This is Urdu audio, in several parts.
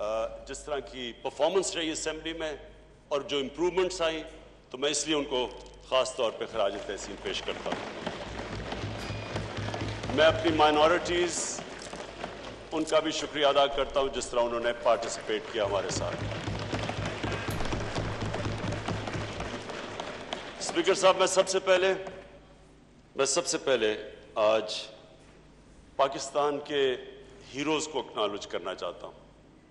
جس طرح کی پرفارمنس رہی اسمبلی میں اور جو امپرومنٹس آئیں، تو میں اس لیے ان کو خاص طور پہ خراج تحسین پیش کرتا ہوں۔ میں اپنی مائنورٹیز ان کا بھی شکریہ ادا کرتا ہوں جس طرح انہوں نے پارٹیسپیٹ کیا ہمارے ساتھ۔ اسپیکر صاحب، میں سب سے پہلے آج پاکستان کے ہیروز کو اکنالج کرنا چاہتا ہوں۔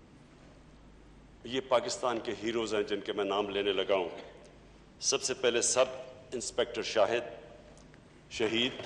یہ پاکستان کے ہیروز ہیں جن کے میں نام لینے لگا ہوں۔ سب سے پہلے سب انسپیکٹر شاہد شہید،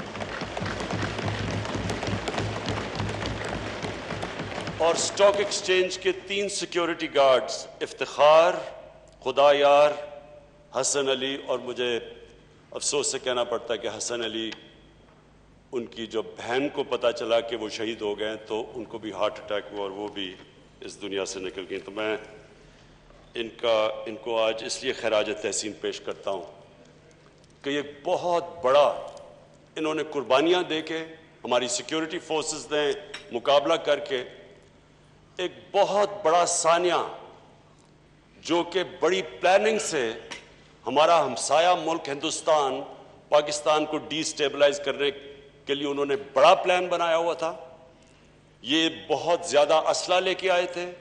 اور اسٹاک ایکسچینج کے 3 سیکیورٹی گارڈز افتخار، خدا یار، حسن علی، اور مجھے افسوس سے کہنا پڑتا ہے کہ حسن علی، ان کی جو بہن کو پتہ چلا کہ وہ شہید ہو گئے تو ان کو بھی ہارٹ اٹیک ہوا اور وہ بھی اس دنیا سے نکل گئی۔ تو میں ان کو آج اس لیے خراج تحسین پیش کرتا ہوں کہ یہ بہت بڑا انہوں نے قربانیاں دے کے ہماری سیکیورٹی فورسز نے مقابلہ کر کے ایک بہت بڑا سانیہ جو کہ بڑی پلاننگ سے ہمارا ہمسایہ ملک ہندوستان پاکستان کو ڈی سٹیبلائز کرنے کے لیے انہوں نے بڑا پلان بنایا ہوا تھا۔ یہ بہت زیادہ اسلحہ لے کے آئے تھے۔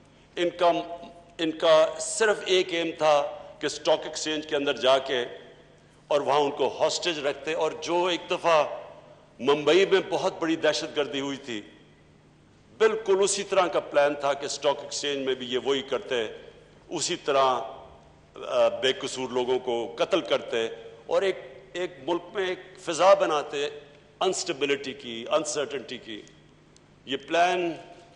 ان کا صرف ایک ایم تھا کہ اسٹاک ایکسچینج کے اندر جا کے اور وہاں ان کو ہاسٹیج رکھتے، اور جو ایک دفعہ ممبئی میں بہت بڑی دہشت گردی ہوئی تھی، بالکل اسی طرح کا پلان تھا کہ اسٹاک ایکسچینج میں بھی یہ وہی کرتے، اسی طرح بے قصور لوگوں کو قتل کرتے اور ایک ملک میں ایک فضا بناتے انسٹیبلٹی کی، انسرٹنٹی کی۔ یہ پلان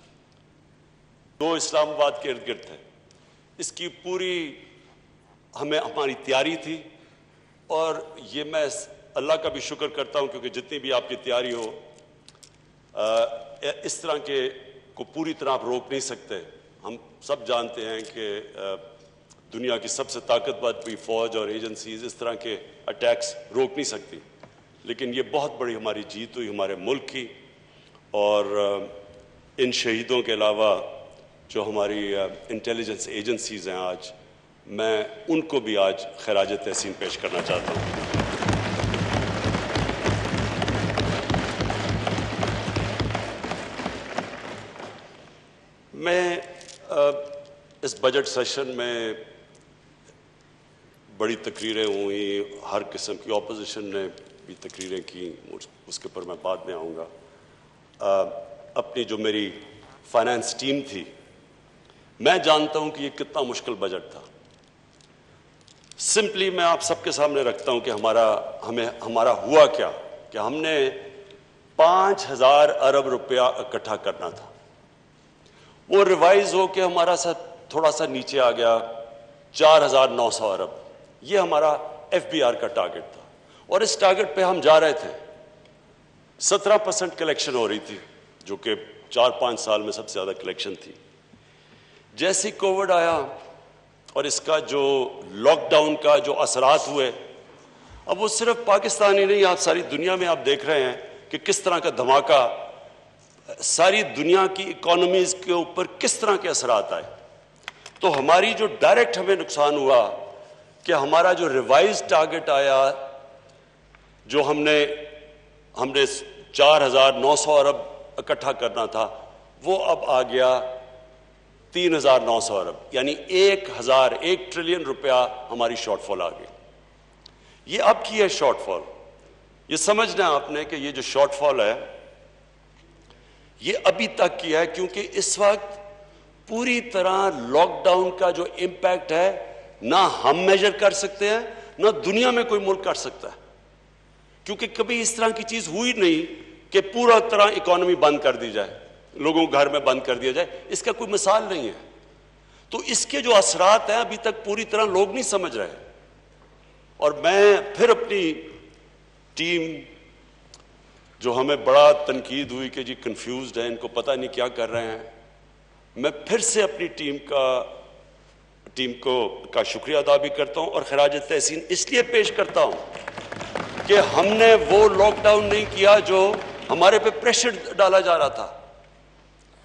دو اسلام آباد کے ارد گرد ہے۔ اس کی پوری ہماری تیاری تھی، اور یہ میں اللہ کا بھی شکر کرتا ہوں کیونکہ جتنی بھی آپ کی تیاری ہو، اس طرح کے کو پوری طرح آپ روک نہیں سکتے۔ ہم سب جانتے ہیں کہ دنیا کی سب سے طاقتور بھی فوج اور ایجنسیز اس طرح کے اٹیکس روک نہیں سکتی، لیکن یہ بہت بڑی ہماری جیت ہوئی ہمارے ملک کی، اور ان شہیدوں کے علاوہ جو ہماری انٹیلیجنس ایجنسیز ہیں آج، میں ان کو بھی آج خراج تحسین پیش کرنا چاہتا ہوں۔ میں اس بجٹ سیشن میں بڑی تقریریں ہوئیں، ہر قسم کی اپوزیشن نے بھی تقریریں کی، اس کے اوپر میں بعد میں آؤں گا۔ اپنی جو میری فائنانس ٹیم تھی، میں جانتا ہوں کہ یہ کتنا مشکل بجٹ تھا۔ سمپلی میں آپ سب کے سامنے رکھتا ہوں کہ ہمارا ہوا کیا کہ ہم نے 5000 ارب روپیہ اکٹھا کرنا تھا، وہ ریوائز ہو کے ہمارا تھوڑا سا نیچے آ گیا 4900 ارب۔ یہ ہمارا ایف بی آر کا ٹارگٹ تھا، اور اس ٹارگٹ پہ ہم جا رہے تھے۔ 17% کلیکشن ہو رہی تھی، جو کہ 4-5 سال میں سب سے زیادہ کلیکشن تھی۔ جیسے کووڈ آیا اور اس کا جو لاک ڈاؤن کا جو اثرات ہوئے، اب وہ صرف پاکستان ہی نہیں، آپ ساری دنیا میں آپ دیکھ رہے ہیں کہ کس طرح کا دھماکہ ساری دنیا کی اکانومیز کے اوپر کس طرح کے اثرات آئے۔ تو ہماری جو ڈائریکٹ ہمیں نقصان ہوا کہ ہمارا جو ریوائز ٹارگٹ آیا، جو ہم نے 4900 ارب اکٹھا کرنا تھا، وہ اب آ گیا 3900 ارب، یعنی 1 ٹریلین روپیہ ہماری شارٹ فال آ گئی۔ یہ اب کی ہے شارٹ فال۔ یہ سمجھنا ہے آپ نے کہ یہ جو شارٹ فال ہے یہ ابھی تک کی ہے، کیونکہ اس وقت پوری طرح لاک ڈاؤن کا جو امپیکٹ ہے نہ ہم میجر کر سکتے ہیں، نہ دنیا میں کوئی ملک کر سکتا ہے، کیونکہ کبھی اس طرح کی چیز ہوئی نہیں کہ پورا طرح اکانومی بند کر دی جائے، لوگوں کو گھر میں بند کر دیا جائے۔ اس کا کوئی مثال نہیں ہے۔ تو اس کے جو اثرات ہیں ابھی تک پوری طرح لوگ نہیں سمجھ رہے، اور میں پھر اپنی ٹیم جو ہمیں بڑا تنقید ہوئی کہ جی کنفیوزڈ ہیں، ان کو پتہ نہیں کیا کر رہے ہیں، میں پھر سے اپنی ٹیم کا شکریہ ادا بھی کرتا ہوں، اور خراج تحسین اس لیے پیش کرتا ہوں کہ ہم نے وہ لاک ڈاؤن نہیں کیا جو ہمارے پہ پریشر ڈالا جا رہا تھا۔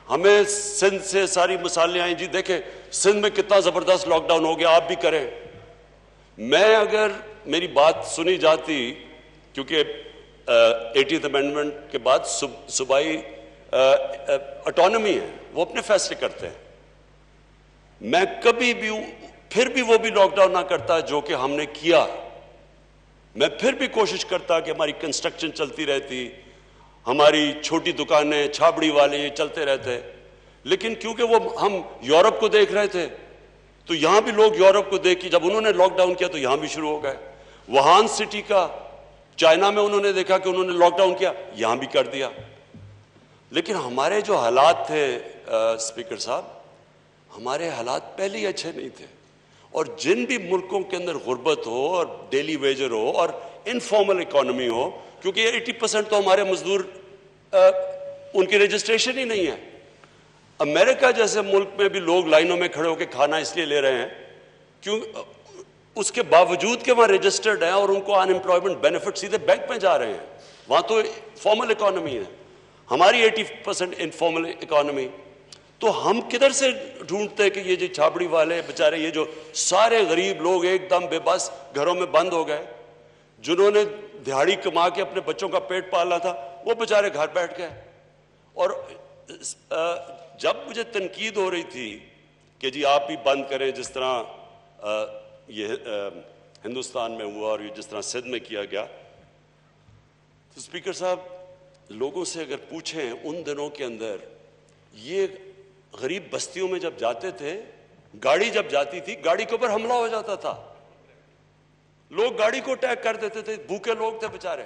ہمیں سندھ سے ساری مثالیں آئیں، جی دیکھیں سندھ میں کتنا زبردست لاک ڈاؤن ہو گیا، آپ بھی کریں. میں اگر میری بات سنی جاتی، کیونکہ 80th امینڈمنٹ کے بعد صوبائی اٹانومی ہے، وہ اپنے فیصلے کرتے ہیں، میں کبھی بھی پھر بھی وہ بھی لاک ڈاؤن نہ کرتا جو کہ ہم نے کیا. میں پھر بھی کوشش کرتا کہ ہماری کنسٹرکشن چلتی رہتی، ہماری چھوٹی دکانیں، چھابڑی والے یہ چلتے رہتے. لیکن کیونکہ وہ ہم یورپ کو دیکھ رہے تھے تو یہاں بھی لوگ یورپ کو دیکھ کے جب انہوں نے لاک ڈاؤن کیا تو یہاں بھی شروع ہو گئے. ووہان سٹی کا چائنا میں انہوں نے دیکھا کہ انہوں نے لاک ڈاؤن کیا، یہاں بھی کر دیا. لیکن ہمارے جو حالات تھے اسپیکر صاحب، ہمارے حالات پہلے ہی اچھے نہیں تھے. اور جن بھی ملکوں کے اندر غربت ہو اور ڈیلی ویجر ہو اور انفارمل اکانومی ہو، کیونکہ 80% تو ہمارے مزدور ان کی رجسٹریشن ہی نہیں ہے. امریکہ جیسے ملک میں بھی لوگ لائنوں میں کھڑے ہو کے کھانا اس لیے لے رہے ہیں کیوں اس کے باوجود کہ وہاں رجسٹرڈ ہیں اور ان کو ان امپلائمنٹ بینیفٹ سیدھے بینک میں جا رہے ہیں. وہاں تو فارمل اکانومی ہے، ہماری 80% انفارمل اکانومی. تو ہم کدھر سے ڈھونڈتے کہ یہ جو چھابڑی والے بیچارے، یہ جو سارے غریب لوگ ایک دم بے بس گھروں میں بند ہو گئے، جنہوں نے دہاڑی کما کے اپنے بچوں کا پیٹ پالا تھا، وہ بیچارے گھر بیٹھ گئے. اور جب مجھے تنقید ہو رہی تھی کہ جی آپ بھی بند کریں، جس طرح یہ ہندوستان میں ہوا اور یہ جس طرح سندھ میں کیا گیا، تو اسپیکر صاحب لوگوں سے اگر پوچھیں ان دنوں کے اندر یہ غریب بستیوں میں جب جاتے تھے، گاڑی جب جاتی تھی گاڑی کے اوپر حملہ ہو جاتا تھا، لوگ گاڑی کو اٹیک کر دیتے تھے، بھوکے لوگ تھے بیچارے.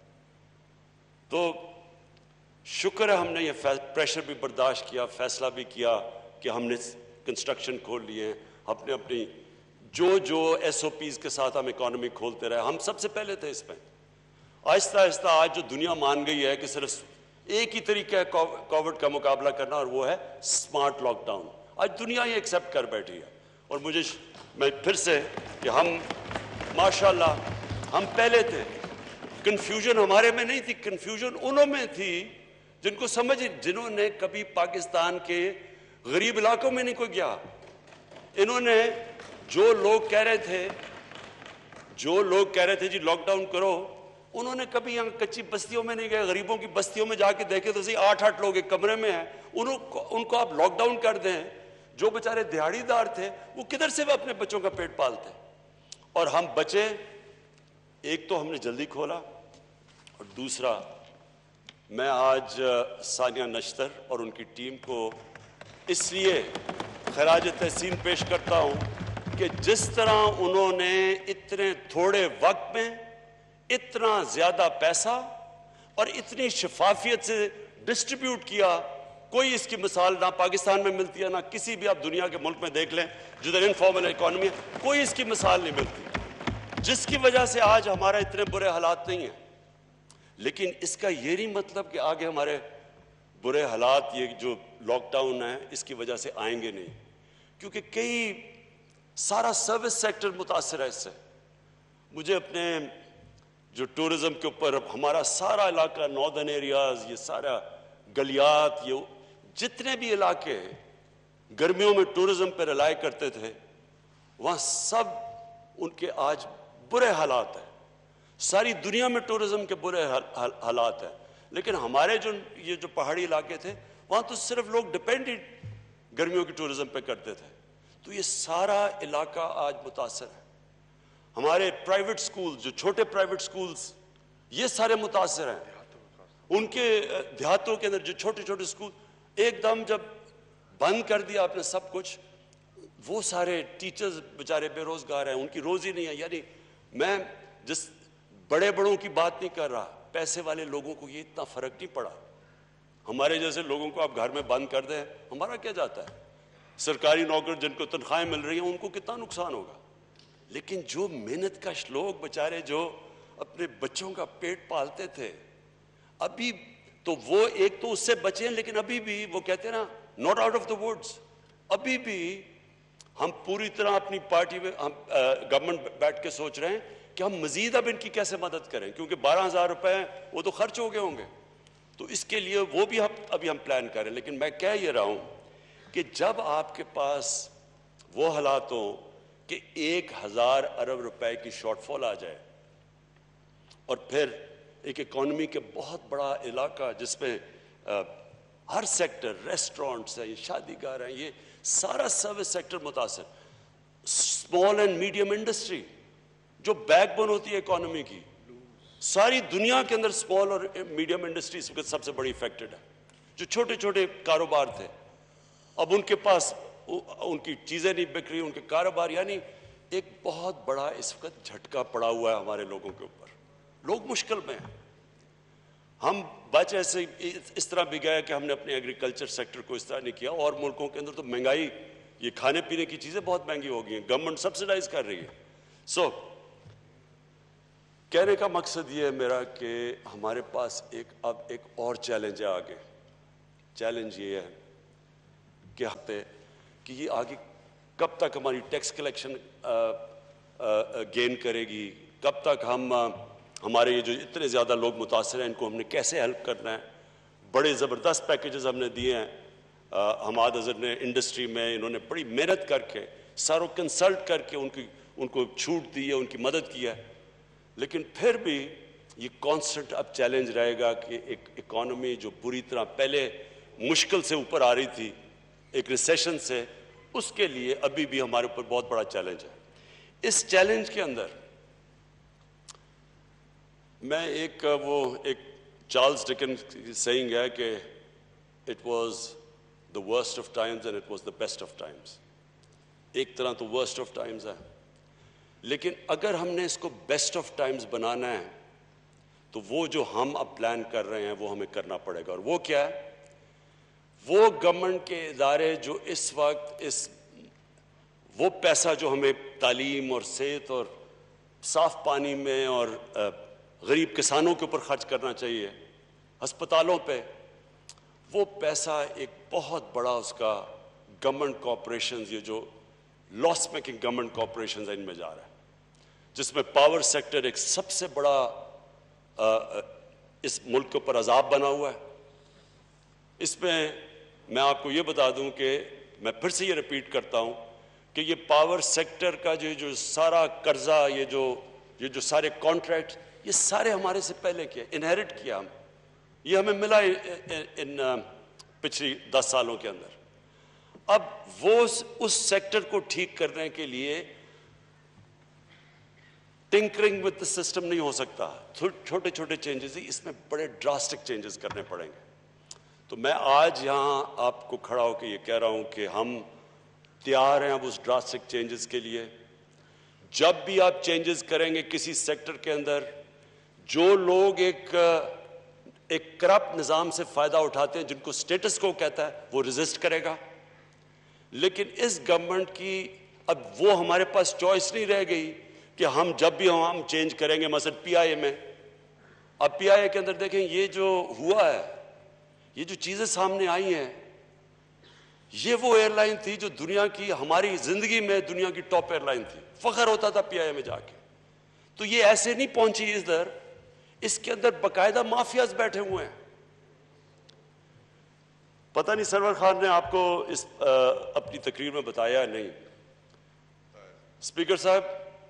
تو شکر ہے ہم نے یہ پریشر بھی برداشت کیا، فیصلہ بھی کیا کہ ہم نے کنسٹرکشن کھول لیے، اپنے اپنی جو ایس او پیز کے ساتھ ہم اکانومی کھولتے رہے. ہم سب سے پہلے تھے اس میں. آہستہ آہستہ آج جو دنیا مان گئی ہے کہ صرف ایک ہی طریقہ ہے کووڈ کا مقابلہ کرنا، اور وہ ہے سمارٹ لاک ڈاؤن. آج دنیا یہ ایکسیپٹ کر بیٹھی ہے. اور میں پھر سے کہ ہم ماشاءاللہ ہم پہلے تھے. کنفیوژن ہمارے میں نہیں تھی، کنفیوژن انہوں میں تھی جن کو جنہوں نے کبھی پاکستان کے غریب علاقوں میں نہیں کوئی گیا. انہوں نے جو لوگ کہہ رہے تھے جی لاک ڈاؤن کرو، انہوں نے کبھی یہاں کچی بستیوں میں نہیں گئے، غریبوں کی بستیوں میں جا کے دیکھے تو 8 لوگ ایک کمرے میں ہیں، ان کو آپ لاک ڈاؤن کر دیں. جو بیچارے دیہڑی دار تھے وہ کدھر سے وہ اپنے بچوں کا پیٹ پالتے. اور ہم بچے. ایک تو ہم نے جلدی کھولا، اور دوسرا میں آج ثانیہ نشتر اور ان کی ٹیم کو اس لیے خراج تحسین پیش کرتا ہوں کہ جس طرح انہوں نے اتنے تھوڑے وقت میں اتنا زیادہ پیسہ اور اتنی شفافیت سے ڈسٹریبیوٹ کیا، کوئی اس کی مثال نہ پاکستان میں ملتی ہے، نہ کسی بھی آپ دنیا کے ملک میں دیکھ لیں جدھر انفارمل اکانومی ہے، کوئی اس کی مثال نہیں ملتی، جس کی وجہ سے آج ہمارا اتنے برے حالات نہیں ہیں. لیکن اس کا یہ نہیں مطلب کہ آگے ہمارے برے حالات یہ جو لاک ڈاؤن ہے اس کی وجہ سے آئیں گے نہیں، کیونکہ سارا سروس سیکٹر متاثر ہے اس سے. مجھے اپنے جو ٹورزم کے اوپر ہمارا سارا علاقہ، ناردرن ایریاز، یہ سارا گلیات، یہ جتنے بھی علاقے گرمیوں میں ٹورزم پہ رلائے کرتے تھے، وہاں سب ان کے آج برے حالات ہیں. ساری دنیا میں ٹورزم کے برے حالات ہیں. لیکن ہمارے یہ جو پہاڑی علاقے تھے وہاں تو صرف لوگ ڈیپینڈنٹ گرمیوں کی ٹورزم پہ کرتے تھے. تو یہ سارا علاقہ آج متاثر ہے. ہمارے پرائیویٹ سکولز، جو چھوٹے پرائیویٹ سکولز، یہ سارے متاثر ہیں. ان کے دیہاتوں کے اندر جو چھوٹے چھوٹے سکول ایک دم جب بند کر دیا آپ نے سب کچھ، وہ سارے ٹیچرز بیچارے بے روزگار ہیں، ان کی روزی نہیں ہے. یعنی میں جس بڑوں کی بات نہیں کر رہا، پیسے والے لوگوں کو یہ اتنا فرق نہیں پڑا. ہمارے جیسے لوگوں کو آپ گھر میں بند کر دیں، ہمارا کیا جاتا ہے؟ سرکاری نوکر جن کو تنخواہیں مل رہی ہیں ان کو کتنا نقصان ہوگا. لیکن جو محنت کش لوگ بیچارے جو اپنے بچوں کا پیٹ پالتے تھے، ابھی تو وہ ایک تو اس سے بچے ہیں، لیکن ابھی بھی وہ کہتے ہیں نا not out of the woods. ابھی بھی ہم پوری طرح اپنی پارٹی میں گورنمنٹ بیٹھ کے سوچ رہے ہیں کہ ہم مزید اب ان کی کیسے مدد کریں، کیونکہ 12,000 روپے وہ تو خرچ ہو گئے ہوں گے. تو اس کے لیے وہ بھی ابھی ہم پلان کر رہے ہیں. لیکن میں کہہ یہ رہا ہوں کہ جب آپ کے پاس وہ حالات ہوں کہ 1000 ارب روپے کی شارٹ فال آ جائے اور پھر ایک اکانومی کے بہت بڑا علاقہ جس میں ہر سیکٹر، ریسٹورنٹس ہیں، شادی گاہ ہیں، یہ سارا سروس سیکٹر متاثر، اسمال اینڈ میڈیم انڈسٹری جو بیک بون ہوتی ہے اکانومی کی، ساری دنیا کے اندر اسمال اور میڈیم انڈسٹری اس وقت سب سے بڑی افیکٹڈ ہے. جو چھوٹے چھوٹے کاروبار تھے اب ان کے پاس ان کی چیزیں نہیں بک رہی، ان کے کاروبار، یعنی ایک بہت بڑا اس وقت جھٹکا پڑا ہوا ہے ہمارے لوگوں کے اوپر. لوگ مشکل میں ہیں. ہم بچ ایسے اس طرح بھی گئے کہ ہم نے اپنے ایگریکلچر سیکٹر کو اس طرح نہیں کیا. اور ملکوں کے اندر تو مہنگائی، یہ کھانے پینے کی چیزیں بہت مہنگی ہو گئی ہیں، گورنمنٹ سبسیڈائز کر رہی ہے. سو کہنے کا مقصد یہ ہے میرا کہ ہمارے پاس اب ایک اور چیلنج ہے آگے. چیلنج یہ ہے کہ یہ آگے کب تک ہماری ٹیکس کلیکشن گین کرے گی، کب تک ہمارے یہ جو اتنے زیادہ لوگ متاثر ہیں ان کو ہم نے کیسے ہیلپ کرنا ہے. بڑے زبردست پیکیجز ہم نے دیے ہیں. حماد اظہر نے انڈسٹری میں انہوں نے بڑی محنت کر کے ساروں کنسلٹ کر کے ان کو چھوٹ دی ہے، ان کی مدد کی ہے. لیکن پھر بھی یہ کانسٹنٹ اب چیلنج رہے گا کہ ایک اکانومی جو بری طرح پہلے مشکل سے اوپر آ رہی تھی ایک ریسیشن سے، اس کے لیے ابھی بھی ہمارے اوپر بہت بڑا چیلنج ہے. اس چیلنج کے اندر میں ایک چارلز ڈکن کی سیئنگ ہے کہ it was the worst of times and it was the best of times. ایک طرح تو ورسٹ آف ٹائمز ہے، لیکن اگر ہم نے اس کو بیسٹ آف ٹائمز بنانا ہے تو وہ جو ہم اب پلان کر رہے ہیں وہ ہمیں کرنا پڑے گا. اور وہ کیا ہے؟ وہ گورنمنٹ کے ادارے جو اس وقت وہ پیسہ جو ہمیں تعلیم اور صحت اور صاف پانی میں اور غریب کسانوں کے اوپر خرچ کرنا چاہیے، ہسپتالوں پہ، وہ پیسہ ایک بہت بڑا اس کا گورنمنٹ کارپوریشنز، یہ جو لاس میکنگ گورنمنٹ کارپوریشنز ان میں جا رہا ہے، جس میں پاور سیکٹر ایک سب سے بڑا اس ملک کے اوپر عذاب بنا ہوا ہے. اس میں آپ کو یہ بتا دوں کہ میں پھر سے یہ ریپیٹ کرتا ہوں کہ یہ پاور سیکٹر کا جو سارا قرضہ، یہ جو سارے کانٹریکٹ، یہ سارے ہمارے سے پہلے کیا، انہیرٹ کیا ہم، یہ ہمیں ملا ان پچھلی 10 سالوں کے اندر. اب وہ اس سیکٹر کو ٹھیک کرنے کے لیے ٹنکرنگ ود دا سسٹم نہیں ہو سکتا. چھوٹے چھوٹے چینجز ہی، اس میں بڑے ڈراسٹک چینجز کرنے پڑیں گے. تو میں آج یہاں آپ کو کھڑا ہو کے یہ کہہ رہا ہوں کہ ہم تیار ہیں اب اس ڈراسٹک چینجز کے لیے. جب بھی آپ چینجز کریں گے کسی سیکٹر کے اندر، جو لوگ ایک کرپٹ نظام سے فائدہ اٹھاتے ہیں، جن کو سٹیٹس کو کہتا ہے، وہ ریزسٹ کرے گا. لیکن اس گورنمنٹ کی اب وہ ہمارے پاس چوائس نہیں رہ گئی کہ ہم جب بھی ہم چینج کریں گے. مثلا پی آئی اے میں، اب پی آئی اے کے اندر دیکھیں یہ جو ہوا ہے، یہ جو چیزیں سامنے آئی ہیں، یہ وہ ایئر لائن تھی جو دنیا کی، ہماری زندگی میں دنیا کی ٹاپ ایئر لائن تھی. فخر ہوتا تھا پی آئی اے میں جا کے. تو یہ ایسے نہیں پہنچی ادھر، اس کے اندر باقاعدہ مافیاز بیٹھے ہوئے ہیں. پتہ نہیں سرور خان نے آپ کو اس اپنی تقریر میں بتایا نہیں. اسپیکر صاحب،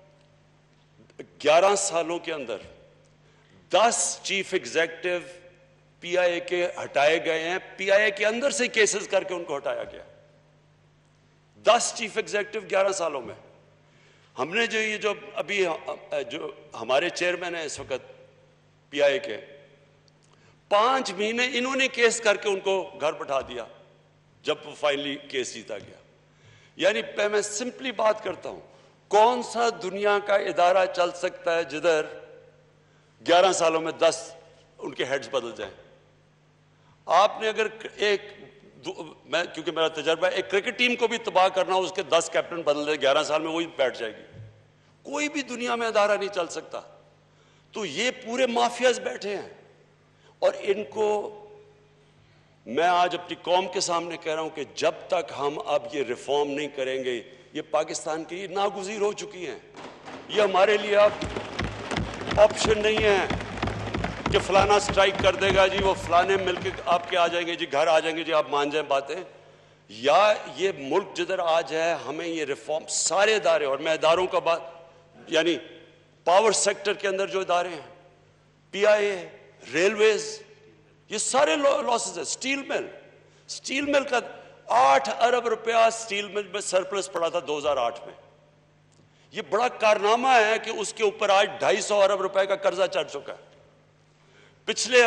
11 سالوں کے اندر 10 چیف ایگزیکٹو پی آئی اے کے ہٹائے گئے ہیں. پی آئی اے کے اندر سے کیسز کر کے ان کو ہٹایا گیا. 10 چیف ایگزیکٹو 11 سالوں میں. ہم نے جو ابھی جو ہمارے چیئرمین ہیں اس وقت پی آئی اے کے، 5 مہینے انہوں نے کیس کر کے ان کو گھر بٹھا دیا جب وہ فائنلی کیس جیتا گیا. یعنی میں سمپلی بات کرتا ہوں، کون سا دنیا کا ادارہ چل سکتا ہے جدھر 11 سالوں میں 10 ان کے ہیڈز بدل جائیں. آپ نے اگر کیونکہ میرا تجربہ ہے، ایک کرکٹ ٹیم کو بھی تباہ کرنا ہو، اس کے 10 کیپٹن بدل دے 11 سال میں، وہی بیٹھ جائے گی. کوئی بھی دنیا میں ادارہ نہیں چل سکتا. تو یہ پورے مافیاز بیٹھے ہیں، اور ان کو میں آج اپنی قوم کے سامنے کہہ رہا ہوں کہ جب تک ہم اب یہ ریفارم نہیں کریں گے، یہ پاکستان کی ناگزیر ہو چکی ہیں. یہ ہمارے لیے اب آپشن نہیں ہے. کہ فلانا سٹرائک کر دے گا جی، وہ فلانے مل کے آپ کے آ جائیں گے جی، گھر آ جائیں گے جی، آپ مان جائیں باتیں. یا یہ ملک جدھر آج ہے، ہمیں یہ ریفارم سارے ادارے، اور میں اداروں کا بات یعنی پاور سیکٹر کے اندر جو ادارے ہیں، پی آئی اے، ریلویز، یہ سارے لاسز ہیں. سٹیل مل کا 8 ارب روپیہ سٹیل مل میں سرپلس پڑا تھا 2008 میں. یہ بڑا کارنامہ ہے کہ اس کے اوپر آج 250 ارب روپے کا قرضہ چڑھ چکا ہے. پچھلے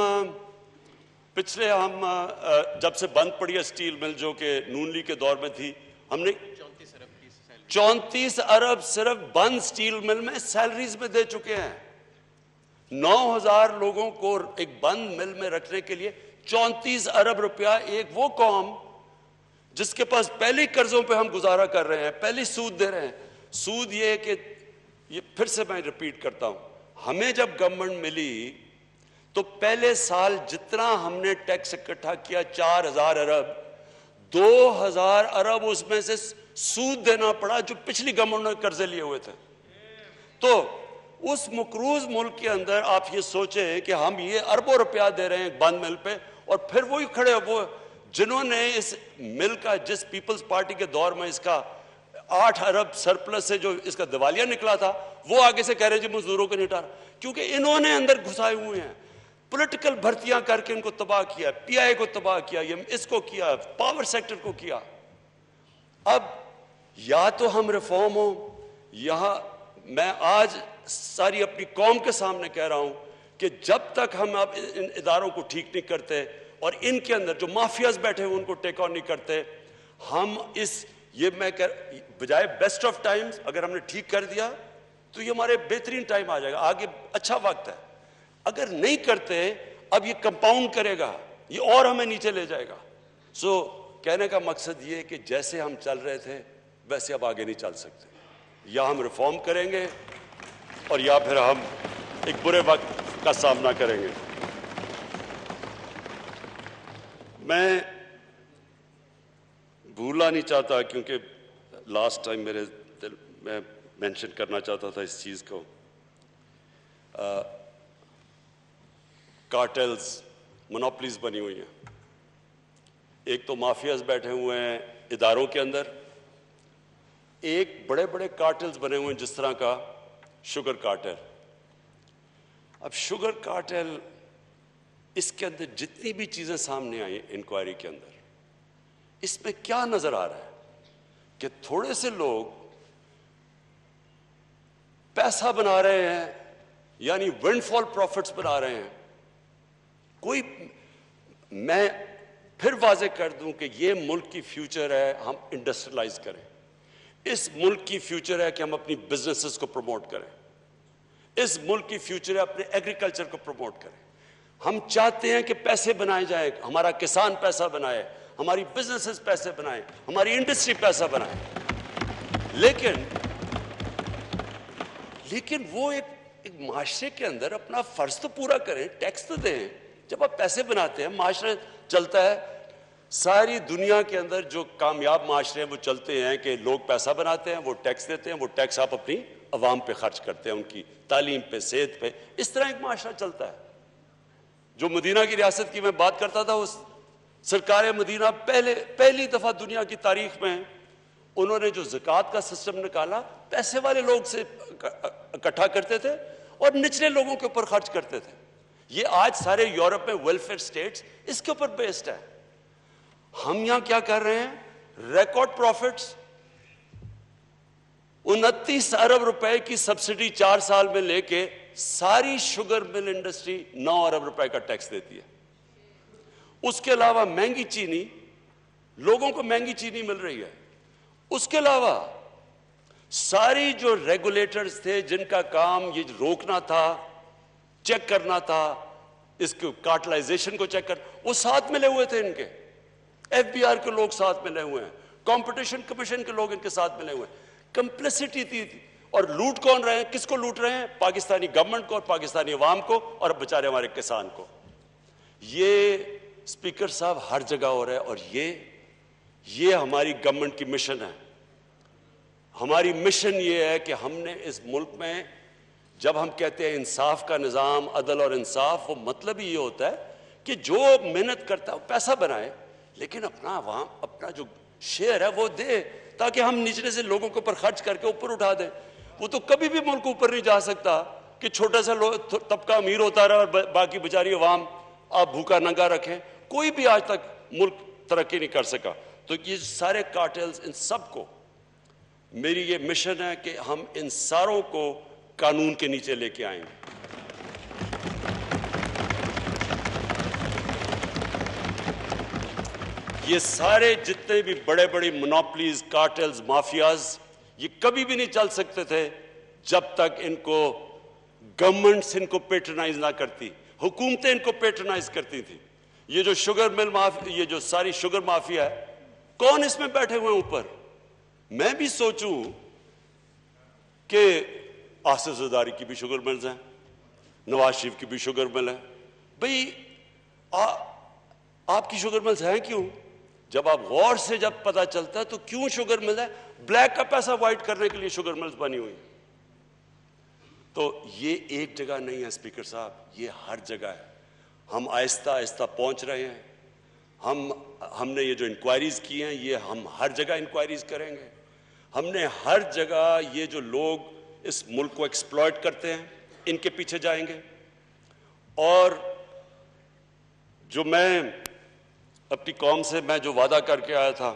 ہم جب سے بند پڑی ہے سٹیل مل، جو کہ نون لیگ کے دور میں تھی، ہم نے 34 ارب صرف بند سٹیل مل میں سیلریز میں دے چکے ہیں. 9,000 لوگوں کو ایک بند مل میں رکھنے کے لیے 34 ارب روپیہ. ایک وہ قوم جس کے پاس پہلی قرضوں پہ ہم گزارا کر رہے ہیں، پہلی سود دے رہے ہیں. سود یہ کہ یہ پھر سے میں ریپیٹ کرتا ہوں، ہمیں جب گورنمنٹ ملی تو پہلے سال جتنا ہم نے ٹیکس اکٹھا کیا 4,000 ارب، 2,000 ارب اس میں سے سود دینا پڑا جو پچھلی گورنمنٹ نے قرضے لیے ہوئے تھے. تو اس مقروض ملک کے اندر آپ یہ سوچیں کہ ہم یہ اربوں روپیہ دے رہے ہیں بند مل پہ، اور پھر وہی کھڑے وہ جنہوں نے اس مل کا، جس پیپلز پارٹی کے دور میں اس کا 8 ارب سرپلس سے جو اس کا دیوالیہ نکلا تھا، وہ آگے سے کہہ رہے جی مزدوروں کو نہیں اٹھا رہا، کیونکہ انہوں نے اندر گھسائے ہوئے ہیں. پولیٹیکل بھرتیاں کر کے ان کو تباہ کیا، پی آئی کو تباہ کیا، اس کو کیا، پاور سیکٹر کو کیا. اب یا تو ہم ریفارم ہوں، یہاں میں آج ساری اپنی قوم کے سامنے کہہ رہا ہوں کہ جب تک ہم اب ان اداروں کو ٹھیک نہیں کرتے اور ان کے اندر جو مافیاز بیٹھے ہیں ان کو ٹیک آن نہیں کرتے، ہم بجائے بیسٹ آف ٹائمز اگر ہم نے ٹھیک کر دیا تو یہ ہمارے بہترین ٹائم آ جائے گا، آگے اچھا وقت ہے. اگر نہیں کرتے اب یہ کمپاؤنڈ کرے گا، یہ اور ہمیں نیچے لے جائے گا. کہنے کا مقصد یہ کہ جیسے ہم چل رہے تھے ویسے اب آگے نہیں چل سکتے. یا ہم ریفارم کریں گے اور یا پھر ہم ایک برے وقت کا سامنا کریں گے. میں بھولا نہیں چاہتا، کیونکہ لاسٹ ٹائم میرے دل میں مینشن کرنا چاہتا تھا اس چیز کو. کارٹلز، مونوپلیز بنی ہوئی ہیں. ایک تو مافیاز بیٹھے ہوئے ہیں اداروں کے اندر، ایک بڑے بڑے کارٹلز بنے ہوئے ہیں جس طرح کا شوگر کارٹل. اب شوگر کارٹل، اس کے اندر جتنی بھی چیزیں سامنے آئی انکوائری کے اندر، اس میں کیا نظر آ رہا ہے کہ تھوڑے سے لوگ پیسہ بنا رہے ہیں، یعنی ونڈ فال پروفٹس بنا رہے ہیں. میں پھر واضح کر دوں کہ یہ ملک کی فیوچر ہے ہم انڈسٹریلائز کریں. اس ملک کی فیوچر ہے کہ ہم اپنی بزنسز کو پروموٹ کریں. اس ملک کی فیوچر ہے اپنے ایگریکلچر کو پروموٹ کریں. ہم چاہتے ہیں کہ پیسے بنائے جائیں، ہمارا کسان پیسہ بنائے، ہماری بزنسز پیسے بنائیں، ہماری انڈسٹری پیسہ بنائے. لیکن وہ ایک معاشرے کے اندر اپنا فرض تو پورا کریں، ٹیکس تو دیں. جب آپ پیسے بناتے ہیں معاشرہ چلتا ہے. ساری دنیا کے اندر جو کامیاب معاشرے ہیں وہ چلتے ہیں کہ لوگ پیسہ بناتے ہیں، وہ ٹیکس دیتے ہیں، وہ ٹیکس آپ اپنی عوام پہ خرچ کرتے ہیں، ان کی تعلیم پہ، صحت پہ. اس طرح ایک معاشرہ چلتا ہے. جو مدینہ کی ریاست کی میں بات کرتا تھا، اس سرکار مدینہ پہلی دفعہ دنیا کی تاریخ میں انہوں نے جو زکوٰۃ کا سسٹم نکالا، پیسے والے لوگ سے اکٹھا کرتے تھے اور نچلے لوگوں کے اوپر خرچ کرتے تھے. یہ آج سارے یورپ میں ویلفیئر سٹیٹس اس کے اوپر بیسڈ ہے. ہم یہاں کیا کر رہے ہیں؟ ریکارڈ پروفٹس، 29 ارب روپے کی سبسڈی 4 سال میں لے کے ساری شوگر مل انڈسٹری 9 ارب روپے کا ٹیکس دیتی ہے. اس کے علاوہ مہنگی چینی، لوگوں کو مہنگی چینی مل رہی ہے. اس کے علاوہ ساری جو ریگولیٹرز تھے جن کا کام یہ روکنا تھا، چیک کرنا تھا، اس کو کارٹلائزیشن کو چیک وہ ساتھ ملے ہوئے تھے. ان کے ایف بی آر کے لوگ ساتھ ملے ہوئے ہیں، کمپٹیشن کمیشن کے لوگ ان کے ساتھ ملے ہوئے ہیں. کمپلیسٹی تھی. اور لوٹ کون رہے ہیں؟ کس کو لوٹ رہے ہیں؟ پاکستانی گورنمنٹ کو اور پاکستانی عوام کو اور بیچارے ہمارے کسان کو. یہ اسپیکر صاحب ہر جگہ ہو رہا ہے. اور یہ ہماری گورنمنٹ کی مشن ہے. ہماری مشن یہ ہے کہ ہم نے اس ملک میں جب ہم کہتے ہیں انصاف کا نظام، عدل اور انصاف، وہ مطلب ہی یہ ہوتا ہے کہ جو محنت کرتا ہے وہ پیسہ بنائے، لیکن اپنا عوام اپنا جو شیئر ہے وہ دے، تاکہ ہم نچلے سے لوگوں کے اوپر خرچ کر کے اوپر اٹھا دیں۔ وہ تو کبھی بھی ملک اوپر نہیں جا سکتا کہ چھوٹا سا طبقہ امیر ہوتا رہا اور باقی بیچاری عوام آپ بھوکا ننگا رکھیں۔ کوئی بھی آج تک ملک ترقی نہیں کر سکا۔ تو یہ سارے کارٹلز، ان سب کو میری یہ مشن ہے کہ ہم ان ساروں کو قانون کے نیچے لے کے آئیں گے۔ یہ سارے جتنے بھی بڑے بڑی مونوپلیز، کارٹلز، مافیاز، یہ کبھی بھی نہیں چل سکتے تھے جب تک ان کو گورنمنٹس ان کو پیٹرنائز نہ کرتی، حکومتیں ان کو پیٹرنائز کرتی تھی۔ یہ جو شوگر مل مافیا، یہ جو ساری شوگر مافیا ہے، کون اس میں بیٹھے ہوئے اوپر؟ میں بھی سوچوں کہ آصف زرداری کی بھی شوگر ملز ہیں، نواز شریف کی بھی شوگر مل ہے۔ بھئی آپ کی شوگر ملز ہیں کیوں؟ جب آپ غور سے جب پتہ چلتا ہے تو کیوں شوگر مل ہے؟ بلیک کا پیسہ وائٹ کرنے کے لیے شوگر ملز بنی ہوئی۔ تو یہ ایک جگہ نہیں ہے اسپیکر صاحب، یہ ہر جگہ ہے۔ ہم آہستہ آہستہ پہنچ رہے ہیں۔ ہم نے یہ جو انکوائریز کی ہیں، یہ ہم ہر جگہ انکوائریز کریں گے۔ ہم نے ہر جگہ یہ جو لوگ اس ملک کو ایکسپلائٹ کرتے ہیں، ان کے پیچھے جائیں گے۔ اور جو میں اپنی قوم سے میں جو وعدہ کر کے آیا تھا،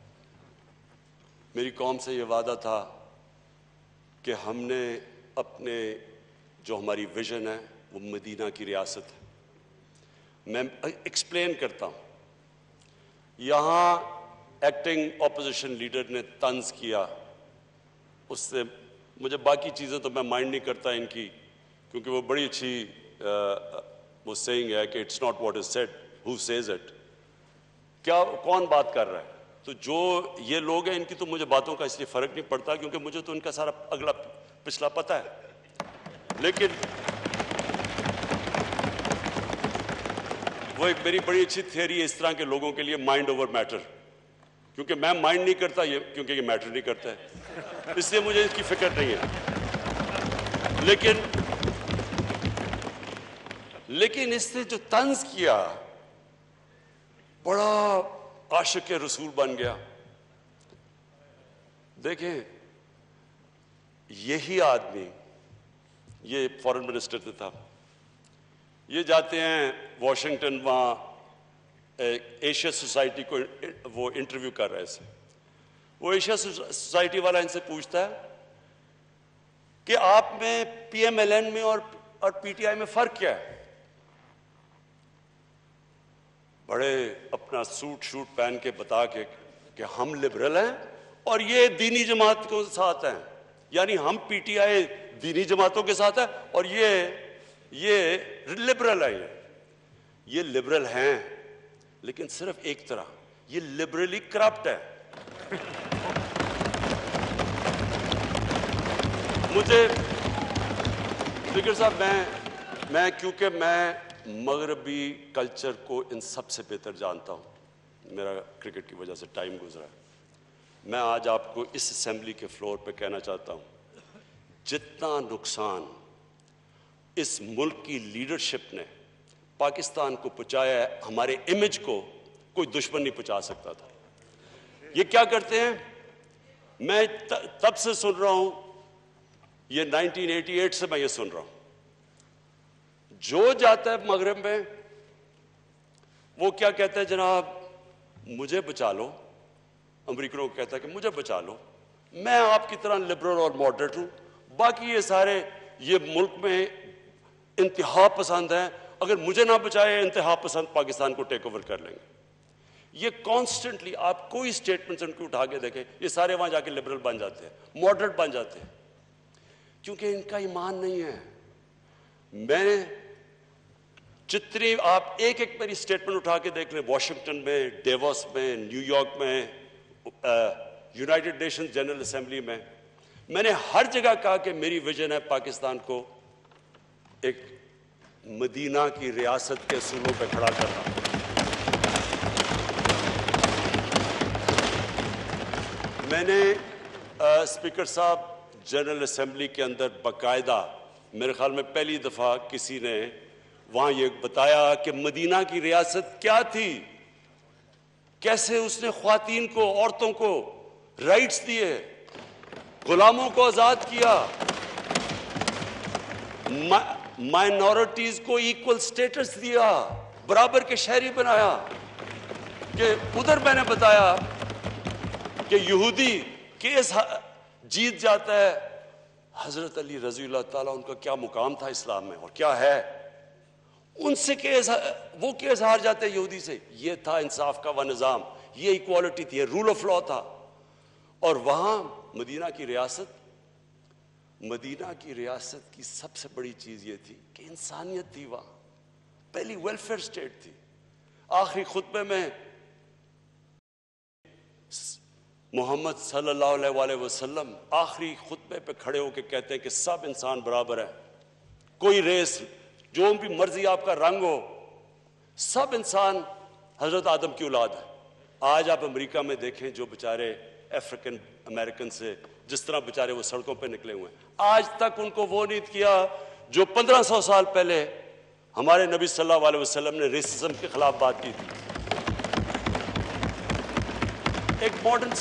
میری قوم سے یہ وعدہ تھا کہ ہم نے اپنے جو ہماری ویژن ہے وہ مدینہ کی ریاست ہے۔ میں ایکسپلین کرتا ہوں۔ یہاں ایکٹنگ اپوزیشن لیڈر نے طنز کیا، اس سے مجھے باقی چیزیں تو میں مائنڈ نہیں کرتا ان کی، کیونکہ وہ بڑی اچھی وہ سیئنگ ہے کہ it's not what is said who says it, کیا کون بات کر رہا ہے۔ تو جو یہ لوگ ہیں ان کی تو مجھے باتوں کا اس لیے فرق نہیں پڑتا، کیونکہ مجھے تو ان کا سارا اگلا پچھلا پتہ ہے۔ لیکن وہ ایک میری بڑی اچھی تھیوری ہے اس طرح کے لوگوں کے لیے، مائنڈ اوور میٹر، کیونکہ میں مائنڈ نہیں کرتا یہ، کیونکہ یہ میٹر نہیں کرتا ہے، اس لیے مجھے اس کی فکر نہیں ہے۔ لیکن اس نے جو طنز کیا، بڑا عاشق رسول بن گیا۔ دیکھیں یہی آدمی، یہ فارن منسٹر تھا، یہ جاتے ہیں واشنگٹن، وہاں ایشیا سوسائٹی کو وہ انٹرویو کر رہے تھے۔ وہ ایشیا سوسائٹی والا ان سے پوچھتا ہے کہ آپ میں پی ایم ایل این میں اور پی ٹی آئی میں فرق کیا ہے؟ بڑے اپنا سوٹ شوٹ پہن کے بتا کے کہ ہم لبرل ہیں اور یہ دینی جماعت کے ساتھ ہیں، یعنی ہم پی ٹی آئی دینی جماعتوں کے ساتھ ہے اور یہ لبرل ہے۔ یہ لبرل ہیں لیکن صرف ایک طرح، یہ لبرلی کرپٹ ہے۔ مجھے اسپیکر صاحب میں کیونکہ میں مغربی کلچر کو ان سب سے بہتر جانتا ہوں، میرا کرکٹ کی وجہ سے ٹائم گزرا ہے، میں آج آپ کو اس اسمبلی کے فلور پہ کہنا چاہتا ہوں، جتنا نقصان اس ملک کی لیڈرشپ نے پاکستان کو پہنچایا ہے، ہمارے امیج کو کوئی دشمن نہیں پہنچا سکتا تھا۔ یہ کیا کرتے ہیں؟ میں تب سے سن رہا ہوں، یہ 1988 سے میں یہ سن رہا ہوں، جو جاتا ہے مغرب میں وہ کیا کہتا ہے؟ جناب مجھے بچا لو، امریکنوں کو کہتا ہے کہ مجھے بچا لو، میں آپ کی طرح لبرل اور ماڈریٹ ہوں، باقی یہ سارے یہ ملک میں انتہا پسند ہیں، اگر مجھے نہ بچائے انتہا پسند پاکستان کو ٹیک اوور کر لیں گے۔ یہ کانسٹنٹلی آپ کوئی سٹیٹمنٹس ان کو اٹھا کے دیکھیں، یہ سارے وہاں جا کے لبرل بن جاتے ہیں، ماڈریٹ بن جاتے ہیں، کیونکہ ان کا ایمان نہیں ہے۔ میں جتنی آپ ایک میری سٹیٹمنٹ اٹھا کے دیکھ لیں، واشنگٹن میں، ڈیوس میں، نیو یارک میں، یونائٹڈ نیشن جنرل اسمبلی میں نے ہر جگہ کہا کہ میری ویژن ہے پاکستان کو ایک مدینہ کی ریاست کے اصولوں پہ کھڑا کرنا۔ میں نے اسپیکر صاحب جنرل اسمبلی کے اندر باقاعدہ میرے خیال میں پہلی دفعہ کسی نے وہاں یہ بتایا کہ مدینہ کی ریاست کیا تھی، کیسے اس نے خواتین کو، عورتوں کو رائٹس دیے، غلاموں کو آزاد کیا، مائنورٹیز کو ایکول سٹیٹس دیا، برابر کے شہری بنایا. کہ ادھر میں نے بتایا کہ یہودی کیس جیت جاتا ہے، حضرت علی رضی اللہ تعالیٰ ان کا کیا مقام تھا اسلام میں اور کیا ہے، ان سے کیس، وہ کیس ہار جاتے یہودی سے. یہ تھا انصاف کا وہ نظام، یہ ایکوالٹی تھی، یہ رول آف لا تھا. اور وہاں مدینہ کی ریاست کی سب سے بڑی چیز یہ تھی کہ انسانیت تھی. وہاں پہلی ویلفیئر سٹیٹ تھی. آخری خطبے میں محمد صلی اللہ علیہ وآلہ وسلم آخری خطبے پہ کھڑے ہو کے کہتے ہیں کہ سب انسان برابر ہیں، کوئی ریس، جو بھی مرضی آپ کا رنگ ہو، سب انسان حضرت آدم کی اولاد ہے. آج آپ امریکہ میں دیکھیں جو بیچارے افریقن امریکن سے جس طرح بیچارے وہ سڑکوں پہ نکلے ہوئے ہیں، آج تک ان کو وہ نہیں کیا جو 1500 سال پہلے ہمارے نبی صلی اللہ علیہ وسلم نے ریسزم کے خلاف بات کی تھی. ایک ماڈرن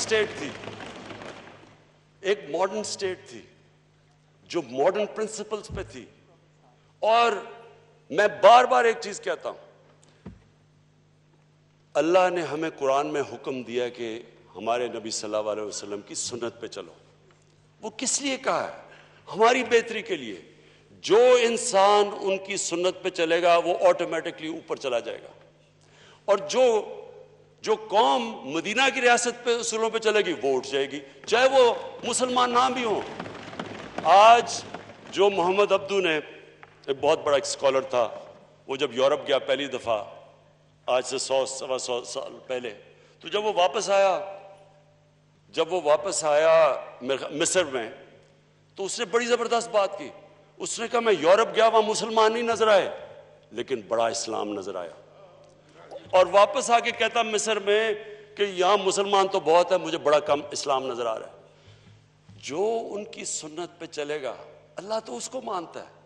سٹیٹ تھی جو ماڈرن پرنسپلز پہ تھی. اور میں بار بار ایک چیز کہتا ہوں، اللہ نے ہمیں قرآن میں حکم دیا کہ ہمارے نبی صلی اللہ علیہ وسلم کی سنت پہ چلو. وہ کس لیے کہا ہے؟ ہماری بہتری کے لیے. جو انسان ان کی سنت پہ چلے گا وہ آٹومیٹکلی اوپر چلا جائے گا. اور جو قوم مدینہ کی ریاست پہ اصولوں پہ چلے گی وہ اٹھ جائے گی، چاہے وہ مسلمان نہ بھی ہوں. آج جو محمد عبدو نے، ایک بہت بڑا ایک اسکالر تھا، وہ جب یورپ گیا پہلی دفعہ آج سے 100 سال پہلے، تو جب وہ واپس آیا مصر میں، تو اس نے بڑی زبردست بات کی. اس نے کہا میں یورپ گیا، وہاں مسلمان نہیں نظر آئے لیکن بڑا اسلام نظر آیا. اور واپس آ کے کہتا مصر میں کہ یہاں مسلمان تو بہت ہے، مجھے بڑا کم اسلام نظر آ رہا ہے. جو ان کی سنت پہ چلے گا اللہ تو اس کو مانتا ہے.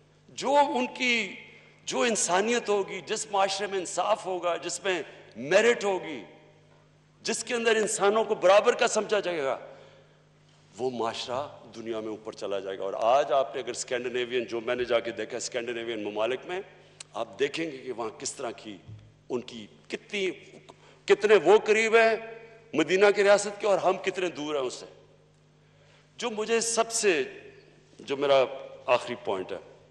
جو انسانیت ہوگی، جس معاشرے میں انصاف ہوگا، جس میں میرٹ ہوگی، جس کے اندر انسانوں کو برابر کا سمجھا جائے گا، وہ معاشرہ دنیا میں اوپر چلا جائے گا. اور آج آپ نے اگر اسکینڈینیوین، جو میں نے جا کے دیکھا اسکینڈینیوین ممالک میں، آپ دیکھیں گے کہ وہاں کس طرح کی ان کی کتنے وہ قریب ہیں مدینہ کی ریاست کے اور ہم کتنے دور ہیں اس سے. جو مجھے جو میرا آخری پوائنٹ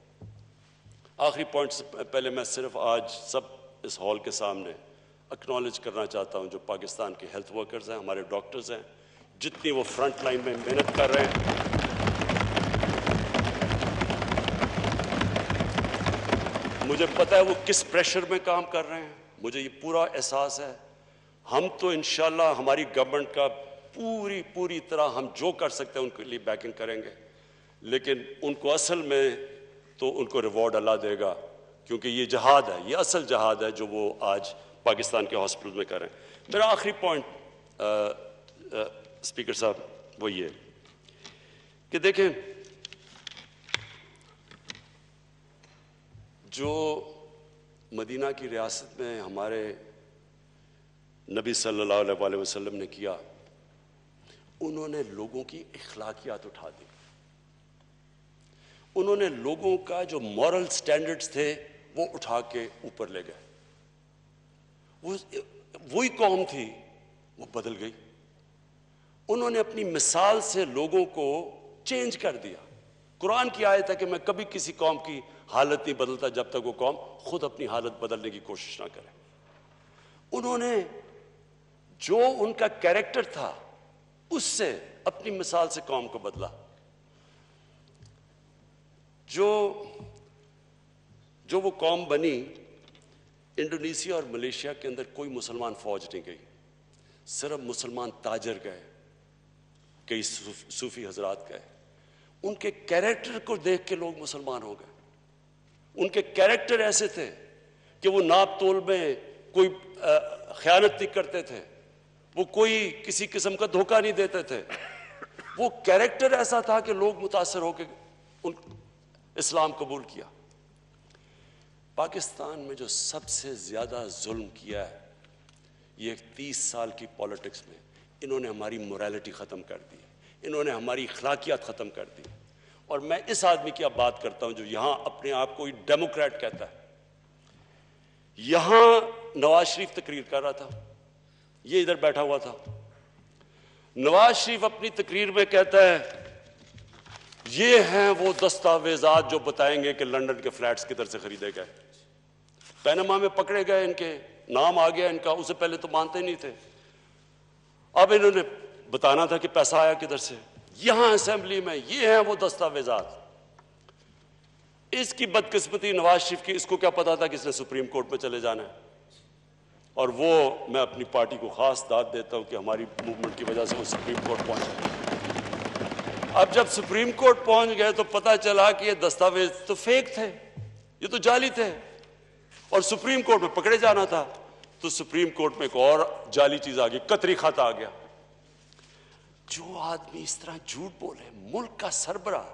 سے پہلے میں صرف آج سب اس ہال کے سامنے اکنالج کرنا چاہتا ہوں جو پاکستان کے ہیلتھ ورکرز ہیں، ہمارے ڈاکٹرز ہیں، جتنی وہ فرنٹ لائن میں محنت کر رہے ہیں. مجھے پتہ ہے وہ کس پریشر میں کام کر رہے ہیں، مجھے یہ پورا احساس ہے. ہم تو انشاءاللہ ہماری گورنمنٹ کا پوری طرح ہم جو کر سکتے ہیں ان کے لیے بیکنگ کریں گے، لیکن ان کو اصل میں تو ان کو ریوارڈ اللہ دے گا، کیونکہ یہ جہاد ہے، یہ اصل جہاد ہے جو وہ آج پاکستان کے ہاسپٹل میں کر رہے ہیں. میرا آخری پوائنٹ اسپیکر صاحب وہ یہ کہ دیکھیں، جو مدینہ کی ریاست میں ہمارے نبی صلی اللہ علیہ وسلم نے کیا، انہوں نے لوگوں کی اخلاقیات اٹھا دی. انہوں نے لوگوں کا جو مورل سٹینڈرڈز تھے وہ اٹھا کے اوپر لے گئے. وہی قوم تھی وہ بدل گئی. انہوں نے اپنی مثال سے لوگوں کو چینج کر دیا. قرآن کی آیت ہے کہ میں کبھی کسی قوم کی حالت نہیں بدلتا جب تک وہ قوم خود اپنی حالت بدلنے کی کوشش نہ کرے. انہوں نے جو ان کا کیریکٹر تھا اس سے اپنی مثال سے قوم کو بدلا. جو وہ قوم بنی، انڈونیشیا اور ملیشیا کے اندر کوئی مسلمان فوج نہیں گئی، صرف مسلمان تاجر گئے، کئی صوفی حضرات گئے. ان کے کیریکٹر کو دیکھ کے لوگ مسلمان ہو گئے. ان کے کیریکٹر ایسے تھے کہ وہ ناپ تول میں کوئی خیانت نہیں کرتے تھے، وہ کوئی کسی قسم کا دھوکہ نہیں دیتے تھے. وہ کیریکٹر ایسا تھا کہ لوگ متاثر ہو کے اسلام قبول کیا. پاکستان میں جو سب سے زیادہ ظلم کیا ہے یہ 30 سال کی پالیٹکس میں، انہوں نے ہماری موریلٹی ختم کر دی، انہوں نے ہماری اخلاقیات ختم کر دی. اور میں اس آدمی کی اب بات کرتا ہوں جو یہاں اپنے آپ کو ڈیموکریٹ کہتا ہے. یہاں نواز شریف تقریر کر رہا تھا، یہ ادھر بیٹھا ہوا تھا. نواز شریف اپنی تقریر میں کہتا ہے یہ ہیں وہ دستاویزات جو بتائیں گے کہ لنڈن کے فلیٹس کدھر سے خریدے گئے. پینما میں پکڑے گئے، ان کے نام آ گیا ان کا، اس سے پہلے تو مانتے نہیں تھے، اب انہوں نے بتانا تھا کہ پیسہ آیا کدھر سے. یہاں اسمبلی میں یہ ہیں وہ دستاویزات. اس کی بدقسمتی نواز شریف کی، اس کو کیا پتا تھا کہ اس نے سپریم کورٹ میں چلے جانا ہے. اور وہ میں اپنی پارٹی کو خاص داد دیتا ہوں کہ ہماری موومنٹ کی وجہ سے وہ سپریم کورٹ پہنچے. اب جب سپریم کورٹ پہنچ گئے تو پتا چلا کہ یہ دستاویز تو فیک تھے، یہ تو جعلی تھے، اور سپریم کورٹ میں پکڑے جانا تھا. تو سپریم کورٹ میں ایک اور جعلی چیز آ گئی، قطری خط آ گیا. جو آدمی اس طرح جھوٹ بولے، ملک کا سربراہ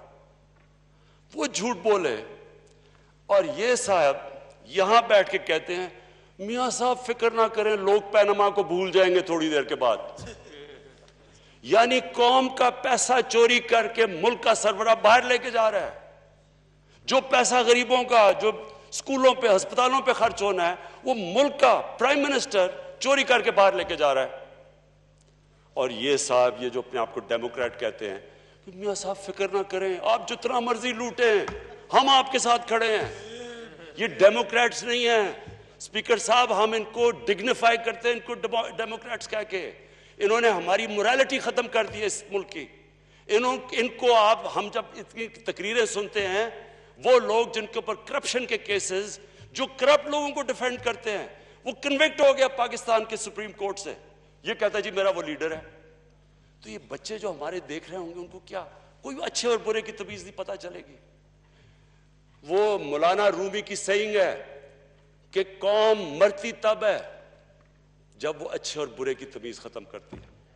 وہ جھوٹ بولے، اور یہ صاحب یہاں بیٹھ کے کہتے ہیں میاں صاحب فکر نہ کریں لوگ پینما کو بھول جائیں گے تھوڑی دیر کے بعد. یعنی قوم کا پیسہ چوری کر کے ملک کا سربراہ باہر لے کے جا رہا ہے. جو پیسہ غریبوں کا، جو اسکولوں پہ ہسپتالوں پہ خرچ ہونا ہے، وہ ملک کا پرائم منسٹر چوری کر کے باہر لے کے جا رہا ہے. اور یہ صاحب، یہ جو اپنے آپ کو ڈیموکریٹ کہتے ہیں کہ میاں صاحب فکر نہ کریں، آپ جتنا مرضی لوٹیں ہم آپ کے ساتھ کھڑے ہیں. یہ ڈیموکریٹس نہیں ہیں اسپیکر صاحب، ہم ان کو ڈگنیفائی کرتے ہیں، ان کو ڈیموکریٹس کہہ کے. انہوں نے ہماری موریلٹی ختم کر دی ہے اس ملک کی. ان کو آپ، ہم جب اتنی تقریریں سنتے ہیں، وہ لوگ جن کے اوپر کرپشن کے کیسز، جو کرپٹ لوگوں کو ڈیفینڈ کرتے ہیں، وہ کنوکٹ ہو گیا پاکستان کے سپریم کورٹ سے. یہ کہتا ہے جی میرا وہ لیڈر ہے. تو یہ بچے جو ہمارے دیکھ رہے ہوں گے ان کو کیا کوئی اچھے اور برے کی تمیز نہیں پتہ چلے گی. وہ مولانا رومی کی سیئنگ ہے کہ قوم مرتی تب ہے جب وہ اچھے اور برے کی تمیز ختم کرتی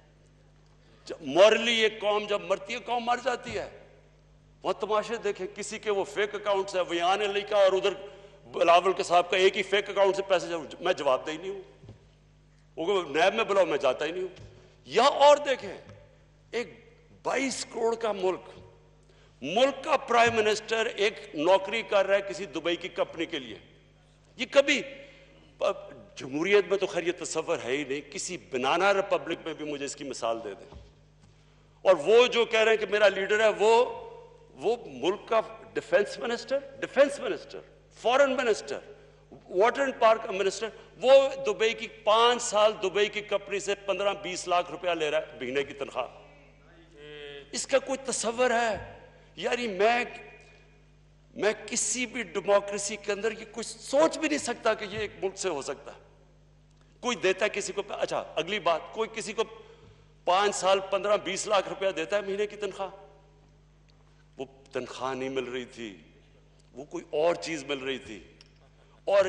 ہے. مورلی ایک قوم جب مرتی ہے، قوم مر جاتی ہے. وہ تماشے دیکھیں، کسی کے وہ فیک اکاؤنٹس ہے، ویان علی کا اور ادھر بلاول کے صاحب کا ایک ہی فیک اکاؤنٹ سے پیسے میں جواب دہ ہی نہیں ہوں. وہ نیب میں بلاؤ میں جاتا ہی نہیں ہوں. یا اور دیکھیں، ایک 22 کروڑ کا ملک کا پرائم منسٹر ایک نوکری کر رہا ہے کسی دبئی کی کمپنی کے لیے. یہ کبھی جمہوریت میں تو خیر یہ تصور ہے ہی نہیں، کسی بنانا ریپبلک میں بھی مجھے اس کی مثال دے دیں. اور وہ جو کہہ رہے ہیں کہ میرا لیڈر ہے، وہ ملک کا defence minister, foreign minister, water and park minister, وہ دبئی کی 5 سال دبئی کی کمپنی سے 15-20 لاکھ روپیہ لے رہا ہے مہینے کی تنخواہ. اس کا کوئی تصور ہے؟ یعنی میں کسی بھی ڈیموکریسی کے اندر یہ کچھ سوچ بھی نہیں سکتا کہ یہ ایک ملک سے ہو سکتا ہے. کوئی دیتا ہے کسی کو، اچھا اگلی بات، کوئی کسی کو 5 سال 15-20 لاکھ روپیہ دیتا ہے مہینے کی تنخواہ. وہ تنخواہ نہیں مل رہی تھی، وہ کوئی اور چیز مل رہی تھی. اور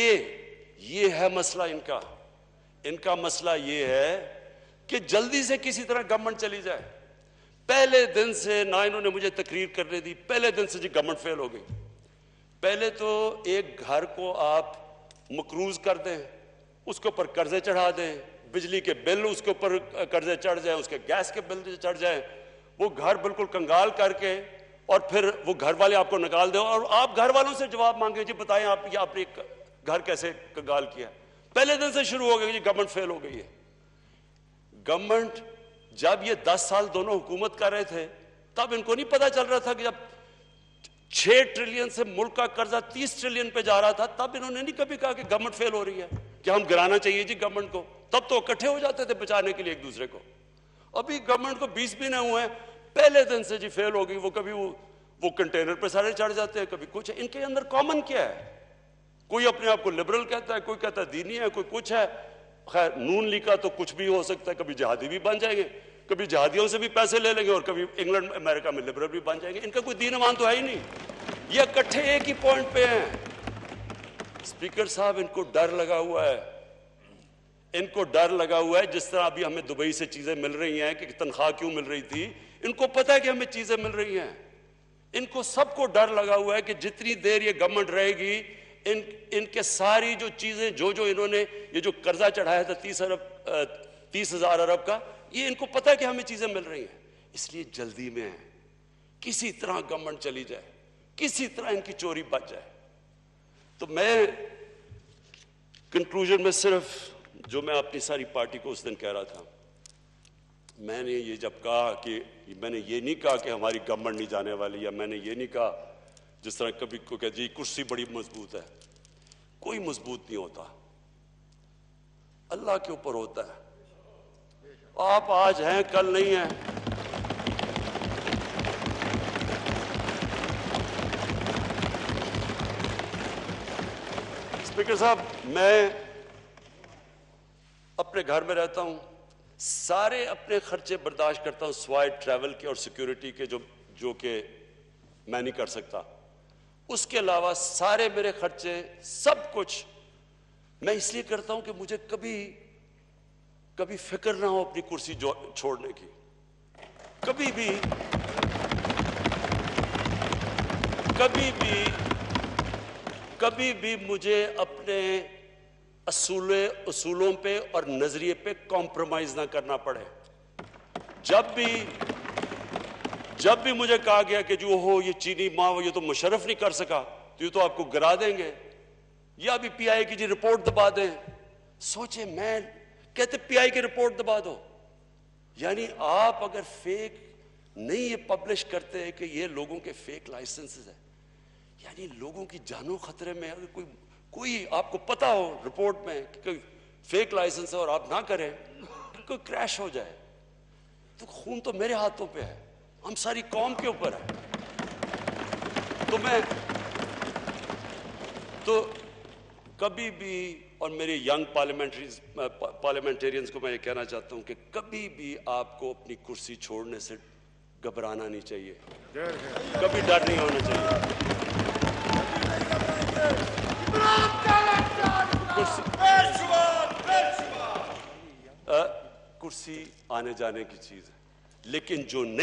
یہ ہے مسئلہ ان کا مسئلہ یہ ہے کہ جلدی سے کسی طرح گورنمنٹ چلی جائے. پہلے دن سے نہ انہوں نے مجھے تقریر کرنے دی، پہلے دن سے جی گورنمنٹ فیل ہو گئی. پہلے تو ایک گھر کو آپ مقروض کر دیں، اس کے اوپر قرضے چڑھا دیں، بجلی کے بل اس کے اوپر قرضے چڑھ جائیں، اس کے گیس کے بل چڑھ جائیں، وہ گھر بالکل کنگال کر کے، اور پھر وہ گھر والے آپ کو نکال دیں اور آپ گھر والوں سے جواب مانگیں جی بتائیں آپ نے گھر کیسے کنگال کیا. پہلے دن سے شروع ہو گئی جی گورنمنٹ فیل ہو گئی ہے. گورنمنٹ جب یہ 10 سال دونوں حکومت کر رہے تھے تب ان کو نہیں پتا چل رہا تھا کہ جب 6 ٹریلین سے ملک کا قرضہ 30 ٹریلین پہ جا رہا تھا تب انہوں نے نہیں کبھی کہا کہ گورنمنٹ فیل ہو رہی ہے کہ ہم گرانا چاہیے جی گورنمنٹ کو. تب تو اکٹھے ہو جاتے تھے بچانے کے لیے ایک دوسرے کو. ابھی گورنمنٹ کو 20 مہینے ہوئے ہیں، پہلے دن سے جی فیل ہو گئی. وہ کبھی وہ کنٹینر پہ سارے چڑھ جاتے ہیں، کبھی کچھ. ان کے اندر کامن کیا ہے؟ کوئی اپنے آپ کو لبرل کہتا ہے، کوئی کہتا ہے دینی ہے، کوئی کچھ ہے. خیر نون لیگ کا تو کچھ بھی ہو سکتا ہے، کبھی جہادی بھی بن جائیں گے، کبھی جہادیوں سے بھی پیسے لے لیں گے، اور کبھی انگلینڈ امریکہ میں لبرل بھی بن جائیں گے. ان کا کوئی دین ایمان تو ہے ہی نہیں. یہ اکٹھے ایک ہی پوائنٹ پہ ہیں. اسپیکر صاحب ان کو ڈر لگا ہوا ہے، ان کو ڈر لگا ہوا ہے. جس طرح ابھی ہمیں دبئی سے چیزیں مل رہی ہیں کہ تنخواہ کیوں مل رہی تھی، ان کو پتہ ہے کہ ہمیں چیزیں مل رہی ہیں. ان کو سب کو ڈر لگا ہوا ہے کہ جتنی دیر یہ گورنمنٹ رہے گی ان کے ساری جو چیزیں جو انہوں نے یہ جو قرضہ چڑھایا تھا 30,000 ارب کا، یہ ان کو پتہ ہے کہ ہمیں چیزیں مل رہی ہیں، اس لیے جلدی میں ہے کسی طرح گورنمنٹ چلی جائے، کسی طرح ان کی چوری بچ جائے۔ تو میں کنکلوژن میں صرف جو میں اپنی ساری پارٹی کو اس دن کہہ رہا تھا، میں نے یہ جب کہا کہ میں نے یہ نہیں کہا کہ ہماری گورنمنٹ نہیں جانے والی، یا میں نے یہ نہیں کہا جس طرح کبھی کو کہ جی کرسی بڑی مضبوط ہے، کوئی مضبوط نہیں ہوتا، اللہ کے اوپر ہوتا ہے۔ آپ آج ہیں کل نہیں ہیں۔ اسپیکر صاحب، میں اپنے گھر میں رہتا ہوں، سارے اپنے خرچے برداشت کرتا ہوں سوائے ٹریول کے اور سیکیورٹی کے جو کہ میں نہیں کر سکتا، اس کے علاوہ سارے میرے خرچے سب کچھ میں اس لیے کرتا ہوں کہ مجھے کبھی فکر نہ ہو اپنی کرسی چھوڑنے کی، کبھی بھی مجھے اپنے اصولوں پہ اور نظریے پہ کمپرومائز نہ کرنا پڑے۔ جب بھی مجھے کہا گیا کہ جو ہو یہ چینی ماں یہ تو مشرف نہیں کر سکا تو یہ تو آپ کو گرا دیں گے، یا بھی پی آئی کی جی رپورٹ دبا دیں، سوچے میں کہتے پی آئی کی رپورٹ دبا دو، یعنی آپ اگر فیک نہیں یہ پبلش کرتے کہ یہ لوگوں کے فیک لائسنسز ہیں، یعنی لوگوں کی جانوں خطرے میں، اگر کوئی آپ کو پتا ہو رپورٹ میں کہ کوئی فیک لائسنس ہے اور آپ نہ کریں، کوئی کریش ہو جائے تو خون تو میرے ہاتھوں پہ ہے، ہم ساری قوم کے اوپر ہے۔ تو کبھی بھی، اور میرے ینگ پارلیمنٹیرینز کو میں یہ کہنا چاہتا ہوں کہ کبھی بھی آپ کو اپنی کرسی چھوڑنے سے گھبرانا نہیں چاہیے، کبھی ڈر نہیں ہونا چاہیے۔ کرسی آنے جانے کی چیز ہے، لیکن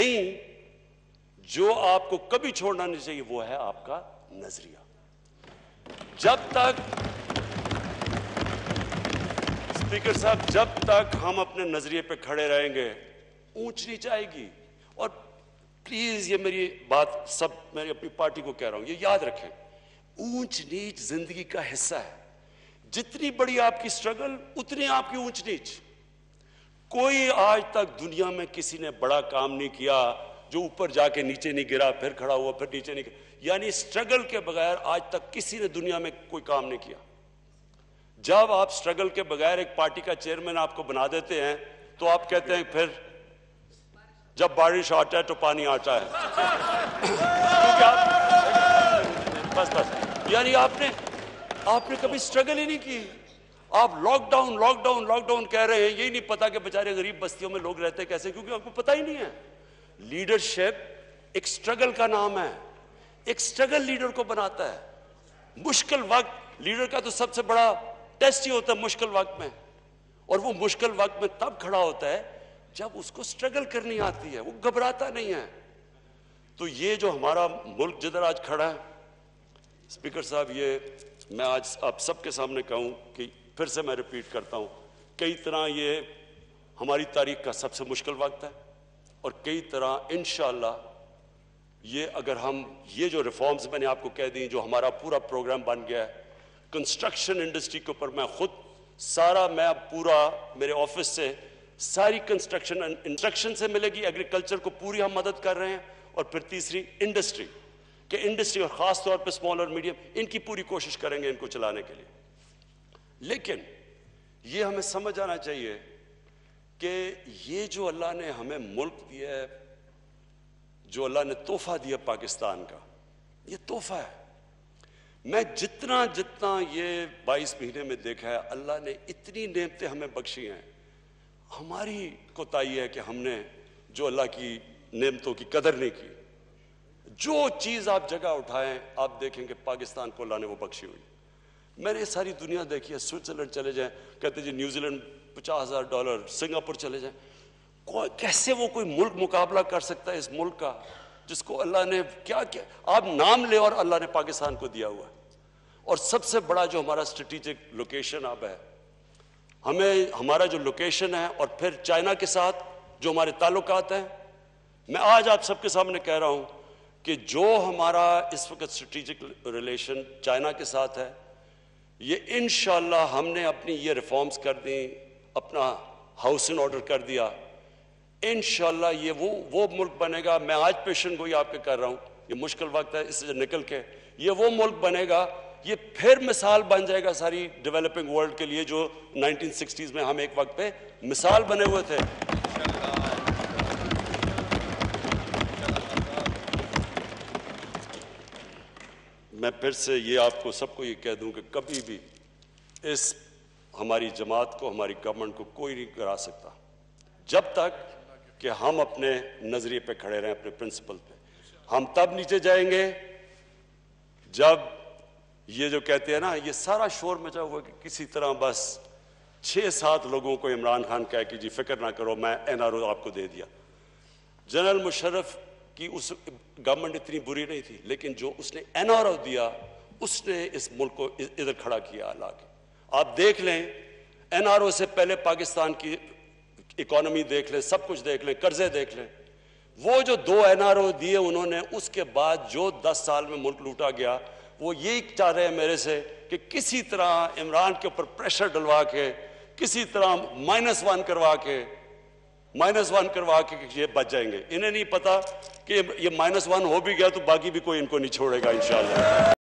جو آپ کو کبھی چھوڑنا نہیں چاہیے وہ ہے آپ کا نظریہ۔ اسپیکر صاحب، جب تک ہم اپنے نظریے پہ کھڑے رہیں گے اونچ نیچ آئے گی، اور پلیز یہ میری بات میں اپنی پارٹی کو کہہ رہا ہوں، یہ یاد رکھیں، اونچ نیچ زندگی کا حصہ ہے، جتنی بڑی آپ کی سٹرگل اتنی آپ کی اونچ نیچ۔ کوئی آج تک دنیا میں کسی نے بڑا کام نہیں کیا جو اوپر جا کے نیچے نہیں گرا، پھر کھڑا ہوا، پھر نیچے نہیں گرا، یعنی سٹرگل کے بغیر آج تک کسی نے دنیا میں کوئی کام نہیں کیا۔ جب آپ سٹرگل کے بغیر ایک پارٹی کا چیئرمین آپ کو بنا دیتے ہیں تو آپ کہتے ہیں پھر جب بارش آتا ہے تو پانی آتا ہے، بس یعنی آپ نے کبھی سٹرگل ہی نہیں کی۔ آپ لاک ڈاؤن کہہ رہے ہیں، یہی نہیں پتا کہ بیچارے غریب بستیوں میں لوگ رہتے کیسے، کیونکہ آپ کو پتا ہی نہیں ہے۔ لیڈرشپ ایک سٹرگل کا نام ہے، ایک سٹرگل لیڈر کو بناتا ہے۔ مشکل وقت لیڈر کا تو سب سے بڑا ٹیسٹ ہی ہوتا ہے مشکل وقت میں، اور وہ مشکل وقت میں تب کھڑا ہوتا ہے جب اس کو سٹرگل کرنی آتی ہے، وہ گھبراتا نہیں ہے۔ تو یہ جو ہمارا ملک جدھر آج کھڑا ہے، اسپیکر صاحب، یہ میں آج آپ سب کے سامنے کہوں کہ پھر سے میں ریپیٹ کرتا ہوں، کئی طرح یہ ہماری تاریخ کا سب سے مشکل وقت ہے، اور کئی طرح انشاءاللہ یہ اگر ہم یہ جو ریفارمز میں نے آپ کو کہہ دیں، جو ہمارا پورا پروگرام بن گیا ہے کنسٹرکشن انڈسٹری کے اوپر، میں خود میں پورا میرے آفس سے ساری کنسٹرکشن انسٹرکشن سے ملے گی، ایگریکلچر کو پوری ہم مدد کر رہے ہیں، اور پھر تیسری انڈسٹری اور خاص طور پہ اسمال اور میڈیم، ان کی پوری کوشش کریں گے ان کو چلانے کے لیے۔ لیکن یہ ہمیں سمجھ آنا چاہیے کہ یہ جو اللہ نے ہمیں ملک دیا ہے، جو اللہ نے تحفہ دیا پاکستان کا، یہ تحفہ ہے۔ میں جتنا یہ 22 مہینے میں دیکھا ہے، اللہ نے اتنی نعمتیں ہمیں بخشی ہیں، ہماری کوتاہی ہے کہ ہم نے جو اللہ کی نعمتوں کی قدر نہیں کی۔ جو چیز آپ جگہ اٹھائیں، آپ دیکھیں کہ پاکستان کو اللہ نے وہ بخشی ہوئی۔ میں نے ساری دنیا دیکھی ہے، سوئٹزرلینڈ چلے جائیں، کہتے جی نیوزی لینڈ $50,000، سنگاپور چلے جائیں، کیسے وہ کوئی ملک مقابلہ کر سکتا ہے اس ملک کا؟ جس کو اللہ نے کیا کیا، آپ نام لے اور اللہ نے پاکستان کو دیا ہوا ہے. اور سب سے بڑا جو ہمارا اسٹریٹجک لوکیشن اب ہے، ہمارا جو لوکیشن ہے، اور پھر چائنا کے ساتھ جو ہمارے تعلقات ہیں، میں آج آپ سب کے سامنے کہہ رہا ہوں کہ جو ہمارا اس وقت اسٹریٹجک ریلیشن چائنا کے ساتھ ہے، یہ انشاءاللہ ہم نے اپنی یہ ریفارمز کر دیں، اپنا ہاؤس ان آرڈر کر دیا، انشاءاللہ یہ وہ ملک بنے گا. میں آج پیشن گوئی آپ کے کر رہا ہوں، یہ مشکل وقت ہے، اس سے نکل کے یہ وہ ملک بنے گا، یہ پھر مثال بن جائے گا ساری ڈیولپنگ ورلڈ کے لیے، جو 1960s میں ہم ایک وقت پہ مثال بنے ہوئے تھے. میں پھر سے یہ آپ کو سب کو یہ کہہ دوں کہ کبھی بھی اس ہماری جماعت کو، ہماری گورنمنٹ کو کوئی نہیں کرا سکتا جب تک کہ ہم اپنے نظریے پہ کھڑے رہیں، اپنے پرنسپل پہ. ہم تب نیچے جائیں گے جب یہ جو کہتے ہیں نا، یہ سارا شور مچا ہوا کہ کسی طرح بس 6-7 لوگوں کو عمران خان کہہ کہ جی فکر نہ کرو میں NRO آپ کو دے دیا. جنرل مشرف کی اس گورنمنٹ اتنی بری نہیں تھی، لیکن جو اس نے NRO دیا، اس نے اس ملک کو ادھر کھڑا کیا لا کے. آپ دیکھ لیں NRO سے پہلے پاکستان کی اکانومی دیکھ لیں، سب کچھ دیکھ لیں، قرضے دیکھ لیں. وہ جو 2 NRO دیے انہوں نے، اس کے بعد جو 10 سال میں ملک لوٹا گیا، وہ یہی چاہ رہے ہیں میرے سے کہ کسی طرح عمران کے اوپر پریشر ڈلوا کے، کسی طرح -1 کروا کے یہ بچ جائیں گے. انہیں نہیں پتا کہ یہ -1 ہو بھی گیا تو باقی بھی کوئی ان کو نہیں چھوڑے گا انشاءاللہ.